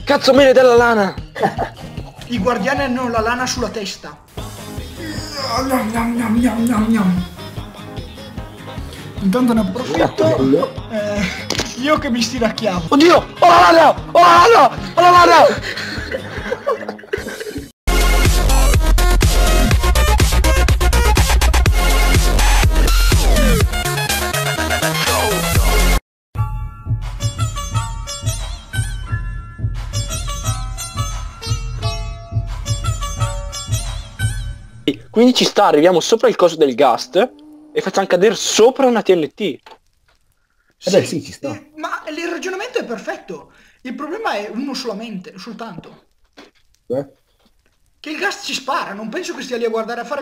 Cazzo me ne della lana! I guardiani hanno la lana sulla testa. Intanto ne approfitto. Io che mi stiracchiavo. Oddio! Ho la lana! Ho la lana! Ho la lana! Quindi ci sta, arriviamo sopra il coso del ghast e facciamo cadere sopra una TNT. Beh sì, ci sta. Ma il ragionamento è perfetto. Il problema è uno soltanto. Che il gas ci spara, non penso che stia lì a guardare a fare...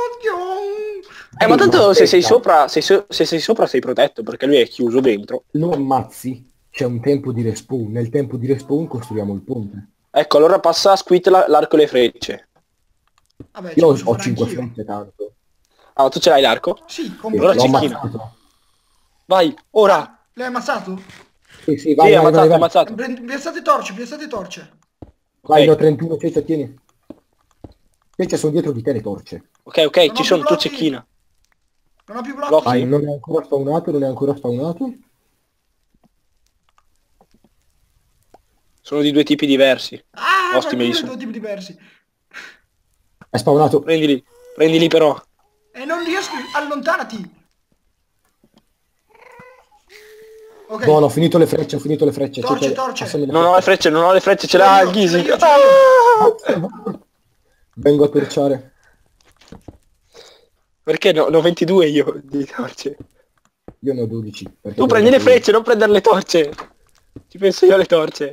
Ma tanto se sei sopra, se sei sopra sei protetto, perché lui è chiuso dentro. Lo ammazzi, c'è un tempo di respawn. Nel tempo di respawn costruiamo il ponte. Ecco, allora passa a Squid l'arco e le frecce. Vabbè, Io ho 5 frecce tanto. Ah, tu ce l'hai l'arco? Sì, allora l'ho cecchina. ammazzato. Vai, ora! L'hai ammazzato? Sì, vai, Sì, vai, vai, vai. ammazzato. Piazzate torce, piazzate torce. Vai, Ok. ne ho 31, Ceccia, tieni. Ceccia, sono dietro di te le torce. Ok, Non ci ho sono, più tu blocchi. cecchina. Non ho più blocchi. Blocchi. Vai, non è ancora spawnato, non è ancora spawnato. Sono di due tipi diversi. Ah, Ottimi ma sono. due tipi diversi. È spawnato. Prendili però. E non riesco, allontanati. Ok. Buono, ho finito le frecce, Ceccia, Torce, torce. passami le Non ho le frecce, non ho le frecce, ce Ce l'ho l'ha io, Ghisi. ce l'ho io, ce l'ho frecce. Vengo a torciare. Perché no, ne ho 22 io di torce. Io ne ho 12. Tu prendi le frecce, non prendere le torce. Ci penso io alle torce.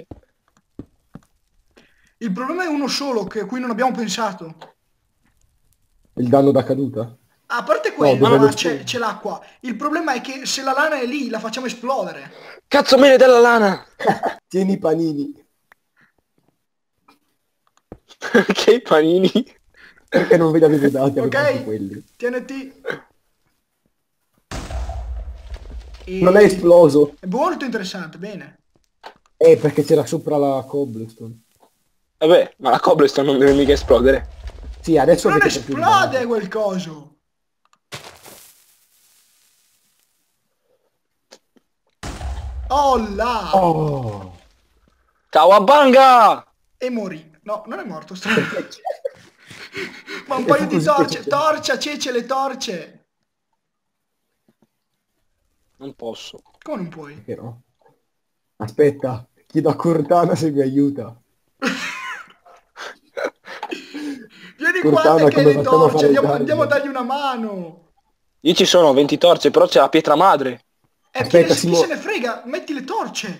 Il problema è uno solo, che cui non abbiamo pensato. Il danno da caduta? A parte quello, dove ma lo c'è l'acqua. Il problema è che se la lana è lì, la facciamo esplodere. Cazzo me ne della lana! Tieni i panini. Perché i panini? Perché non ve li avevo dati, avevo anche Ok, quelli. TNT. Non è esploso. È molto interessante, bene. Perché c'era sopra la cobblestone. Vabbè, ma la cobblestone non deve mica esplodere. Sì, adesso Non avete capito. esplode quel coso. Oh là! Oh! Cawabanga! E morì. No, non è morto. Ma un paio di torce. Torcia, Cece, le torce. Non posso. Come non puoi? Però. Aspetta, chiedo a Cortana se mi aiuta. Vieni Cortana, qua che hai come le facciamo a torce. fare il Andiamo a dardo? dargli una mano. Io ci sono 20 torce, però c'è la pietra madre. Aspetta, Chi Simo. se ne frega? Metti le torce.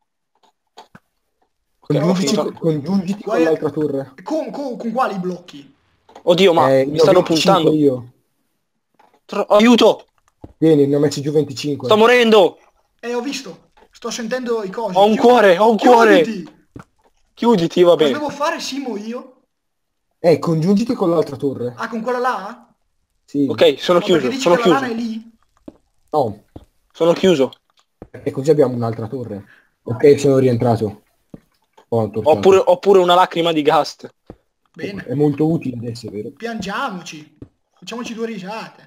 Congiungiti con l'altra torre. Con quali blocchi? Oddio, ma mi Ne ho stanno 25 puntando. io. Aiuto! Vieni, ne ho messi giù 25. Sto morendo! Ho visto. Sto sentendo i cosi. Ho un cuore, ho un cuore! Chiuditi. Chiuditi, va Cosa bene. devo fare, Simo, io? Congiungiti con l'altra torre. Ah, con quella là? Sì. Ok, sono Ma perché chiuso, dici sono che la lana chiuso. è lì? No, Sono chiuso. e così abbiamo un'altra torre. Ok, sono rientrato. Ho torciato. Ho pure una lacrima di gas. Bene. È molto utile adesso, vero? Piangiamoci. Facciamoci due risate.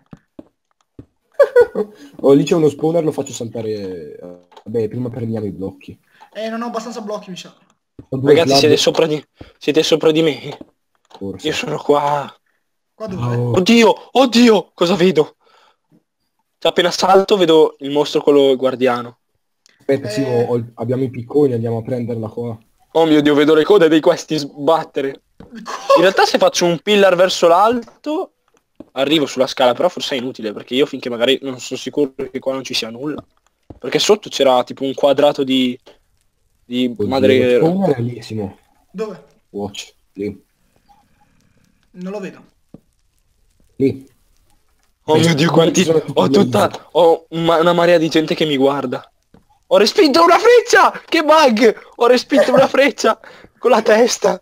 Oh, lì c'è uno spawner, lo faccio saltare. Vabbè, prima prendiamo i blocchi. Non ho abbastanza blocchi, mi sa. Ho due Ragazzi, slab, siete sopra di me. forse. Io sono qua. Qua dove? Oh, Oddio, cosa vedo? Cioè, appena salto vedo il mostro quello guardiano. aspetta, sì, abbiamo i picconi, andiamo a prenderla qua. Oh mio Dio, vedo le code dei questi sbattere. In realtà se faccio un pillar verso l'alto arrivo sulla scala, però forse è inutile perché io finché magari non sono sicuro che qua non ci sia nulla. Perché sotto c'era tipo un quadrato di Oddio, madre. lo spawner è lì, Simo. Dove? Watch, lì. Non lo vedo. Lì. Oh mio Dio, quanti. Ci sono tutti gli Ho una marea di gente che mi guarda. Ho respinto una freccia! Che bug! Ho respinto una freccia con la testa.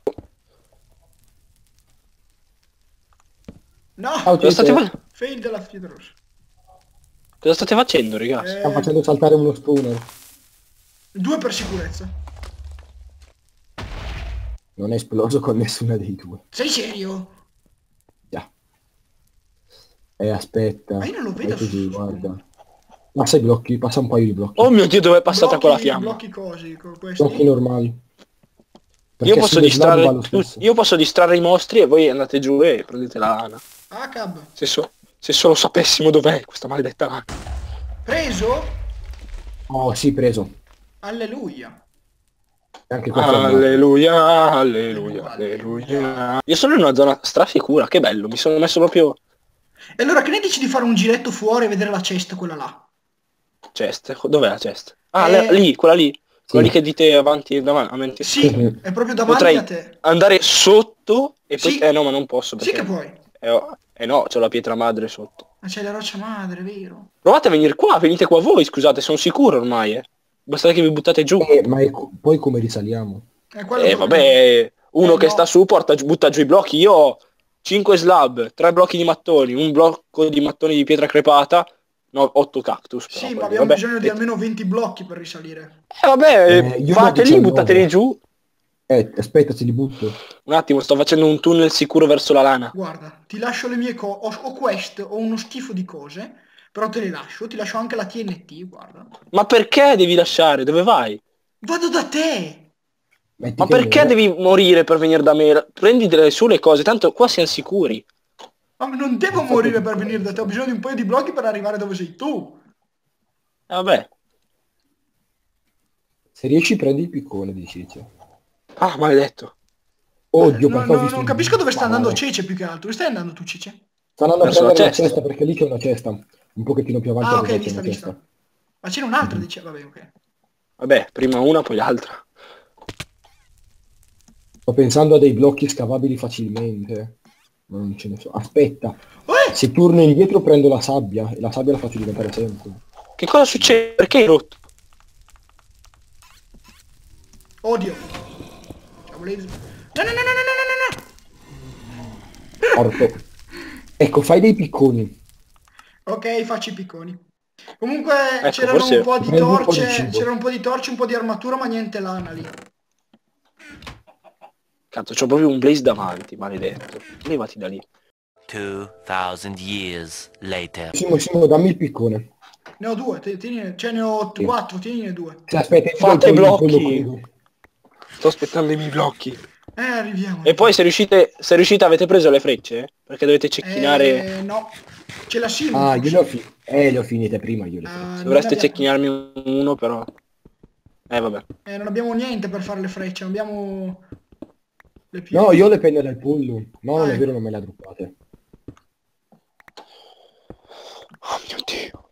No! Ciao, Cosa state, Cece. Fail della pietra rossa. cosa state facendo, ragazzi? Stiamo facendo saltare uno spawner. 2 per sicurezza. Non è esploso con nessuna dei due. Sei serio? Già. Aspetta. Ma io non lo Fai vedo così, su... guarda. Passa i blocchi, passa un paio di blocchi. Oh mio Dio, dove è passata quella Blocchi, fiamma? blocchi cosi, Blocchi questi? normali. Io Perché posso sulle slab va distrarre lo stesso. io posso distrarre i mostri e voi andate giù e prendete la lana. Ah, cab. Se solo sapessimo dov'è questa maledetta lana. Preso? Oh, sì, preso. Alleluia. E anche qua fermato. Alleluia, alleluia, alleluia. Io sono in una zona strasicura, che bello, mi sono messo proprio... E allora che ne dici di fare un giretto fuori e vedere la cesta, quella là? Cest, dov'è la cest? Ah, Eh, quella lì. Quella lì Sì. che dite avanti e davanti. Sì, Mhm. è proprio davanti Potrei a te. andare sotto e poi... Sì. no, ma non posso Sì perché... che puoi. no, c'ho la pietra madre sotto. Ma c'è la roccia madre, vero? Provate a venire qua, venite qua voi, scusate, sono sicuro ormai, eh. Basta che vi buttate giù. Ma poi come risaliamo? Quello è il problema. Vabbè, uno che no. sta su butta giù i blocchi. Io ho 5 slab, 3 blocchi di mattoni, un blocco di mattoni di pietra crepata, no, 8 cactus. Però, Sì, ma poi, abbiamo vabbè. bisogno di almeno 20 blocchi per risalire. Vabbè, Io ne ho fateli, 19. buttateli giù. Aspetta, se li butto. Un attimo, sto facendo un tunnel sicuro verso la lana. Guarda, ti lascio le mie cose. Ho quest, ho uno schifo di cose, però te le lascio. Ti lascio anche la TNT, guarda. Ma perché devi lasciare? Dove vai? Vado da te! Metti Ma che perché muore. devi morire per venire da me? Prendi delle sole cose, tanto qua siamo sicuri. Ma non devo morire per venire da te, ho bisogno di un paio di blocchi per arrivare dove sei tu. Vabbè. Se riesci prendi il piccone, dici. Ah, maledetto. Oddio, perché ho visto Non un... capisco dove sta andando Madonna. Cece più che altro. Dove stai andando tu, Cece? Sta andando a Verso la prendere la cesta. cesta, perché lì c'è una cesta. Un pochettino più avanti Ah, a ok, destra c'è vista, una vista. cesta. Ma c'era un'altra, diceva. Vabbè, ok. Vabbè, prima una, poi l'altra. Sto pensando a dei blocchi scavabili facilmente. Ma non ce ne so. Aspetta. Se torno indietro prendo la sabbia. E la sabbia la faccio diventare sempre. Che cosa succede? Perché hai rotto? Odio. Ciao, volevi... No, no, no, no, no, no, no, no. Morto. Ecco, fai dei picconi. Ok, faccio i picconi. Comunque Ecco, c'erano forse- un po' di Prendi un po' di torce, cibo. c'erano un po' di torce, un po' di armatura, ma niente lana lì. Cazzo, c'ho proprio un blaze davanti, maledetto. Levati da lì. 2000 years later. Simo, dammi il piccone. Ne ho due, cioè ne ho Sì. 4, tienine due. Sì, aspetta, io Fate do il blocchi. pollo crudo. Sto aspettando i miei blocchi. Arriviamo. E poi se riuscite avete preso le frecce? Perché dovete cecchinare... No, c'è la Silver. Ah, io le ho finite prima io le ho finite. Dovreste cecchinarmi uno però. Vabbè. Non abbiamo niente per fare le frecce, non abbiamo... le pietre. No, io ho le penne del pollo. No, non è ecco. vero, non me le ha droppate. Oh mio Dio.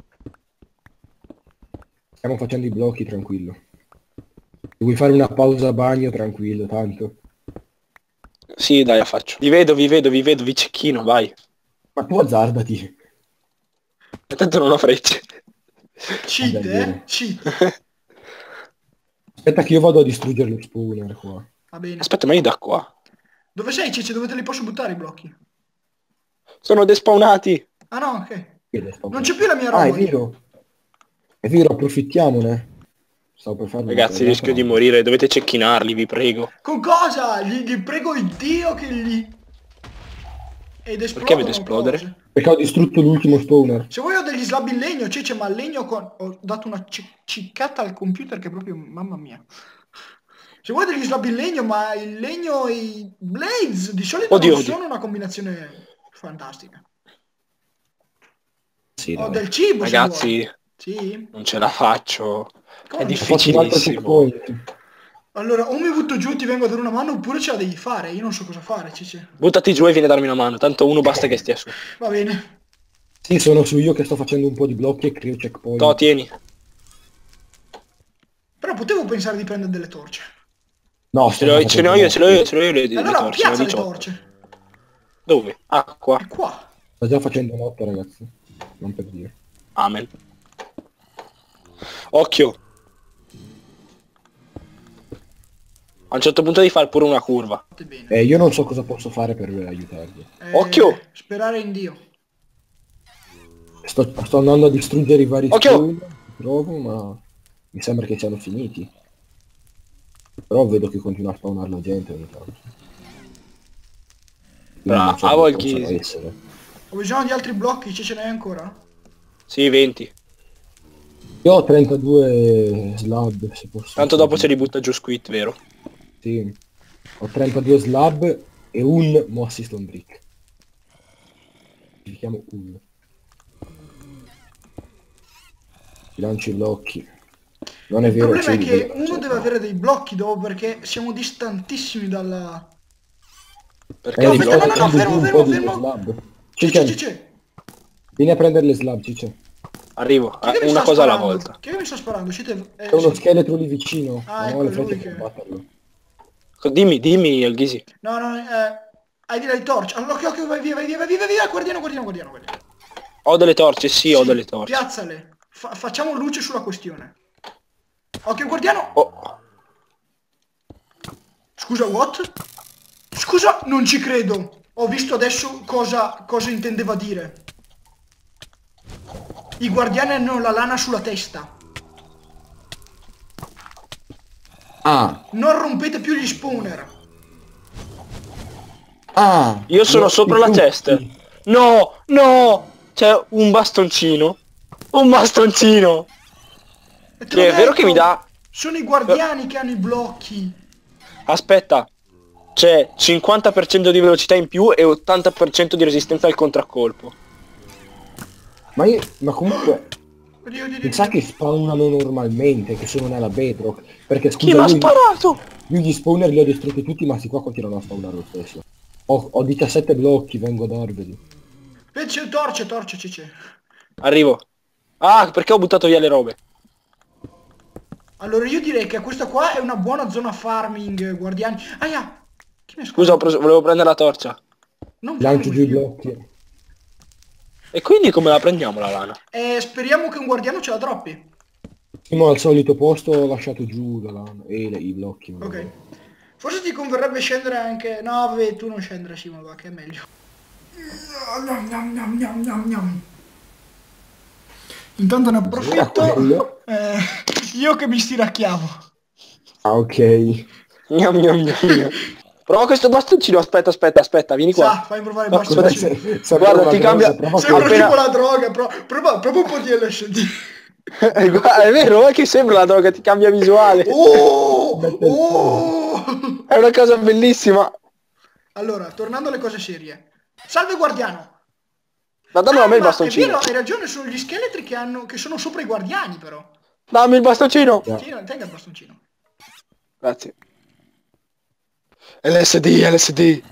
Stiamo facendo i blocchi, tranquillo. Se vuoi fare una pausa bagno, tranquillo, tanto. Sì, dai, la faccio. Vi vedo, vi cecchino, vai. Ma tu azzardati. E tanto non ho frecce. Cheat, Vabbè, vero. Cheat. Aspetta che io vado a distruggere lo spawner qua. Va bene. Aspetta, ma io da qua. Dove sei, Cece? Dove te li posso buttare i blocchi? Sono despawnati. Ah no, ok. Vede, sto- Non c'è più la mia roba. Ah, è lì. vero. È vero, approfittiamone. Stavo per farlo. Ragazzi, rischio di morire, dovete cecchinarli, vi prego. Con cosa? Gli prego il Dio che li... Ed esplodono Perché vedo esplodere? cose. Perché ho distrutto l'ultimo spawner. Se vuoi ho degli slab in legno, Cece, ma il legno ho dato una ciccata al computer che proprio... Mamma mia. Se vuoi degli slab in legno, ma il legno e i blades di solito Oddio, non oddio. sono una combinazione fantastica. Sì, Ho dai. del cibo, se Ragazzi, vuoi. Sì? non ce la faccio. Come È no? Ho fatto un altro difficilissimo. checkpoint. Allora, o mi butto giù e ti vengo a dare una mano, oppure ce la devi fare. Io non so cosa fare, Cece. Buttati giù e vieni a darmi una mano, tanto uno basta che stia su. Va bene. Sì, sono su io che sto facendo un po' di blocchi e creo checkpoint. To, tieni. Però potevo pensare di prendere delle torce. No, Ce ne ho io le Allora torce, piazza ne ho le 18. torce. Dove? Ah, qua. È qua. Sto già facendo notte, ragazzi. Non per dire. Amen. Occhio. A un certo punto devi fare pure una curva. Fate bene. Io non so cosa posso fare per aiutarvi. Occhio! Sperare in Dio. Sto andando a distruggere i vari Occhio! spawner che trovo, ma mi sembra che siano finiti. Però vedo che continua a spawnare la gente ogni tanto. Quindi non so Bravo il cosa Chisi. essere. Ho bisogno di altri blocchi, ce n'è ancora? Sì, 20. Io ho 32 slab, se posso. Tanto dopo se li butta giù Squid, vero? Sì. Ho 32 slab e un Mossy Stone Brick. Li chiamo un. Ti lancio i blocchi. Non è Il vero, problema è c'è che uno deve avere dei blocchi dopo perché siamo distantissimi dalla... Perché No, di aspetta, blocchi- no, fermo, fermo, di fermo. slab. Ciccio, Ciccio, Ciccio. vieni a prendere le slab, Ciccio. Arrivo, Chi è che mi una sta cosa alla sparando? volta. Chi è che mi sta sparando? Siete... C'è uno sì. scheletro lì vicino. Ah, Non ecco, ho le è lui frecce che- per batterlo. Dimmi, il Ghisi. No, no, hai delle torce. Allora, occhio, vai via, vai via, vai via, vai via. Guardiano. Ho delle torce, sì, ho delle torce. Piazzale. Facciamo luce sulla questione. Occhio, guardiano. Oh, Scusa, what? Scusa, non ci credo. Ho visto adesso cosa intendeva dire. I guardiani hanno la lana sulla testa. Ah, Non rompete più gli spawner. ah. io sono sopra la tutti. chest. No, no! C'è un bastoncino. Un bastoncino! Te l'ho Che è vero che mi detto, dà... sono i guardiani che hanno i blocchi. Aspetta. C'è 50% di velocità in più e 80% di resistenza al contraccolpo. Ma comunque, Oddio, oddio, mi sa oddio. che spawnano normalmente, che sono nella bedrock. Perché Chi scusa, mi ha sparato? io gli spawner li ho distrutti tutti, ma sti qua continuano a spawnare lo stesso. Ho 17 blocchi, vengo a darveli. C'è torce, Ciccio. Arrivo. Ah, perché ho buttato via le robe? Allora io direi che questa qua è una buona zona farming, guardiani. Aia! Chi mi ha Scusa, sparato? volevo prendere la torcia. Non Lancio volevo giù i io. blocchi. E quindi come la prendiamo la lana? Speriamo che un guardiano ce la droppi. Siamo al solito posto, ho lasciato giù i blocchi. Ok. Forse ti converrebbe scendere anche... No, vabbè, tu non scendere, Simo, va, che è meglio. Intanto ne approfitto. Quello. Io che mi stiracchiavo. Ah, ok. Gnam, gnam, gnam, gnam. Prova questo bastoncino, aspetta, vieni qua. Sa, fai provare il No, bastoncino. Guarda, ti cambia... Sembra appena- tipo la droga, prova un po' di LSD. Guarda, è vero, è che sembra la droga, ti cambia visuale. Oh! È una cosa bellissima. Allora, tornando alle cose serie. Salve guardiano! Ma dammelo a me il Ma è bastoncino. vero, hai ragione, sono gli scheletri che sono sopra i guardiani però. Dammi il bastoncino. Yeah. Tieni, tenga il bastoncino. Grazie. LSD.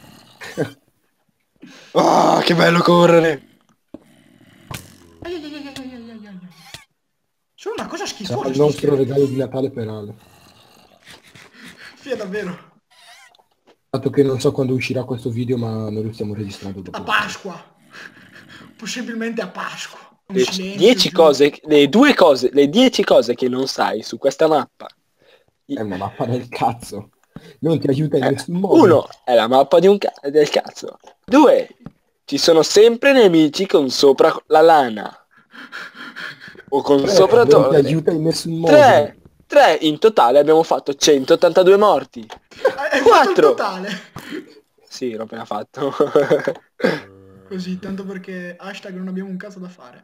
Ah, che bello correre. Ai, ai, ai, ai, ai, ai, ai, ai. Sono una cosa Sarà schifosa. il sti nostro scheletri. regalo di Natale per Ale. Sì, è davvero. Dato che non so quando uscirà questo video, ma noi lo stiamo registrando dopo. A Pasqua. Possibilmente a Pasqua. Un Le silenzio 10 giù. cose, le 10 cose che non sai su questa mappa. È una mappa del cazzo. Non ti aiuta in nessun modo. 1. È la mappa del cazzo. 2. Ci sono sempre nemici con sopra la lana. O con 3, sopra non ti torre. aiuta in nessun modo. 3. In totale abbiamo fatto 182 morti. Hai fatto il 4. totale. Sì, l'ho appena fatto. Così, tanto perché hashtag non abbiamo un cazzo da fare.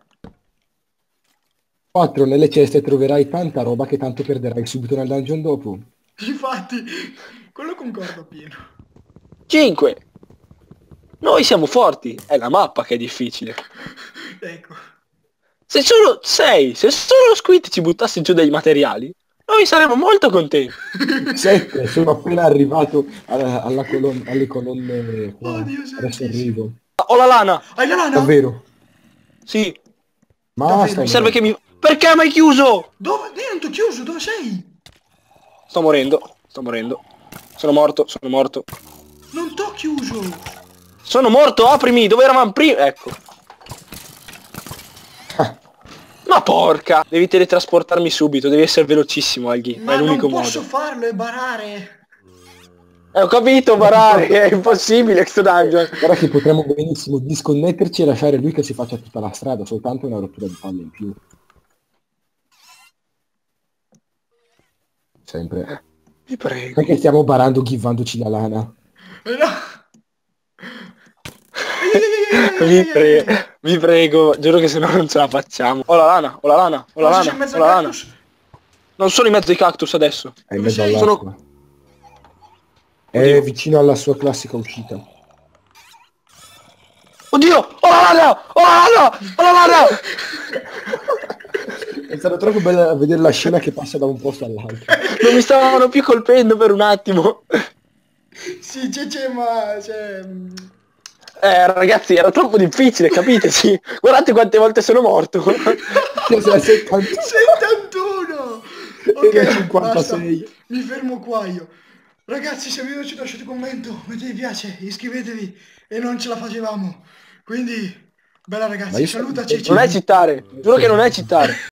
4. Nelle ceste troverai tanta roba che tanto perderai subito nel dungeon dopo. Infatti, quello concordo appieno. 5. Noi siamo forti, è la mappa che è difficile. Ecco. Se solo 6, se solo Squid ci buttasse giù dei materiali, noi saremmo molto contenti. 7. Sono appena arrivato alle colonne qua. Oddio, Adesso santissimo. arrivo. Ho la lana. Hai la lana? Davvero? Sì, Basta. mi serve che mi... Perché mi hai chiuso? Dove? Io non ti ho chiuso, dove sei? Sto morendo. Sono morto. Non t'ho chiuso. Sono morto, aprimi, dove eravamo prima? Ecco. Ma porca! Devi teletrasportarmi subito, devi essere velocissimo, Alghi. Ma è non l'unico posso modo. farlo, è barare. Ho capito, barare, è impossibile questo dungeon. Guarda che potremmo benissimo disconnetterci e lasciare lui che si faccia tutta la strada, soltanto una rottura di palle in più. Sempre. Vi prego. Perché stiamo barando ghivandoci la lana? No. Vi prego, giuro che se no non ce la facciamo. Ho la lana, ho la lana, ho la Cosa c'è lana, in mezzo ho la al lana. cactus? Non sono in mezzo ai cactus adesso. È in Dove mezzo sei? all'acqua. È Oddio. vicino alla sua classica uscita. Oddio! Ho la lana! Ho la lana! Ho la lana! È stato troppo bello vedere la scena che passa da un posto all'altro. Non mi stavano più colpendo per un attimo. Sì, ma... Cioè... Ragazzi, era troppo difficile, capiteci. Guardate quante volte sono morto. Cos'è, 70? 71! Era Ok, 56. basta. Mi fermo qua io. Ragazzi, se il video ci lasciate un commento, mettete mi piace, iscrivetevi e non ce la facevamo. Quindi, bella Ma ragazzi, io saluta so- Ceci. Non è citare, giuro che non è citare.